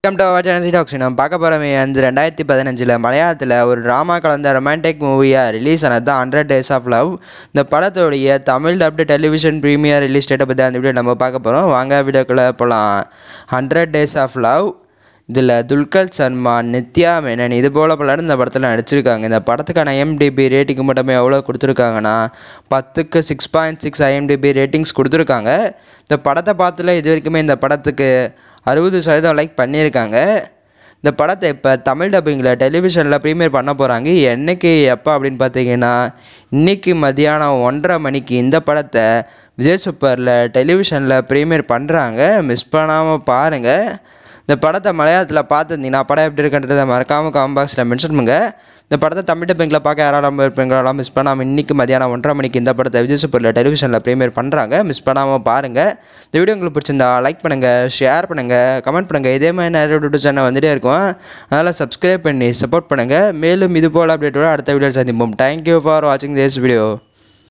Welcome to our channel talks. நம்ம பார்க்க போகிறோமே அந்த 2015 மலையாளத்தில் ஒரு ட்ராமா கலந்த ரொமான்டிக் மூவியாக ரிலீஸ் ஆனது தான் 100 Days of Love. இந்த படத்தோடைய Tamil dubbed television premiere release டேட்டை பற்றி அந்த வீடியோ நம்ம பார்க்க போகிறோம். வாங்க வீடியோக்குள்ளே போகலாம். 100 Days of Love இதில் துல்கர் சல்மான், நித்யா மேனன் இது போல் பலரும் இந்த படத்தில் நடிச்சிருக்காங்க. இந்த படத்துக்கான IMDb ரேட்டிங் மட்டுமே எவ்வளோ கொடுத்துருக்காங்கன்னா 10க்கு 6.6 IMDb ரேட்டிங்ஸ் கொடுத்துருக்காங்க. இந்த படத்தை பார்த்துல இது வரைக்குமே இந்த படத்துக்கு 60% லைக் பண்ணியிருக்காங்க. இந்த படத்தை இப்போ தமிழ் டப்பிங்கில் டெலிவிஷனில் ப்ரீமியர் பண்ண போகிறாங்க. என்றைக்கு எப்போ அப்படின்னு பார்த்தீங்கன்னா இன்றைக்கி மதியானம் 1:30 மணிக்கு இந்த படத்தை விஜய் சூப்பரில் டெலிவிஷனில் ப்ரீமியர் பண்ணுறாங்க. மிஸ் பண்ணாமல் பாருங்கள். இந்த படத்தை மலையாளத்தில் பார்த்துருந்தீங்கன்னா படம் எப்படி இருக்குன்றதை மறக்காமல் காமெண்ட் பாக்ஸில் மென்ஷன் பண்ணுங்க. இந்த படத்தை தமிழ் டப்பிங்கில் பார்க்க யாராலும் இருப்பீங்களா மிஸ் பண்ணாமல் இன்றைக்கி மதியானம் 1:30 மணிக்கு இந்த படத்தை விஜய் சூப்பரில் டெலிவிஷனில் ப்ரீமியர் பண்ணுறாங்க. மிஸ் பண்ணாமல் பாருங்கள். இந்த வீடியோ உங்களுக்கு பிடிச்சிருந்தா லைக் பண்ணுங்கள், ஷேர் பண்ணுங்கள், கமெண்ட் பண்ணுங்கள். இதே மாதிரி நிறைய யூடியூப் சேனல் வந்துகிட்டே இருக்கும். அதனால் சப்ஸ்கிரைப் பண்ணி சப்போர்ட் பண்ணுங்கள். மேலும் இது போல் அப்டேட்டோட அடுத்த வீடியோ சந்திப்போம். தேங்க்யூ ஃபார் வாட்சிங் திஸ் வீடியோ.